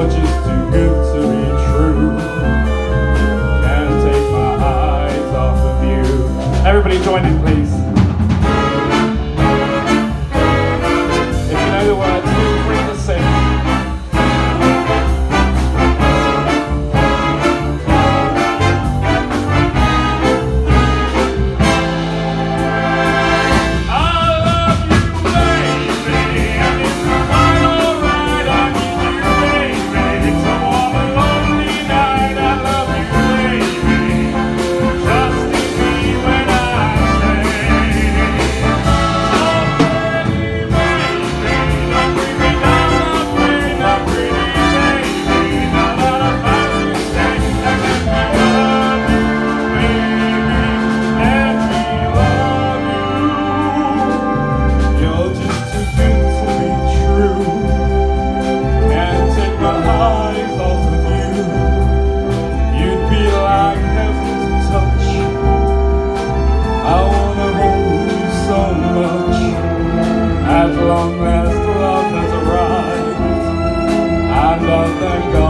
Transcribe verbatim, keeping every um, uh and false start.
You're just too good to be true. Can't take my eyes off of you. Everybody join in, please. If you know the words, feel free to sing. At long last love has arrived, and I thank God.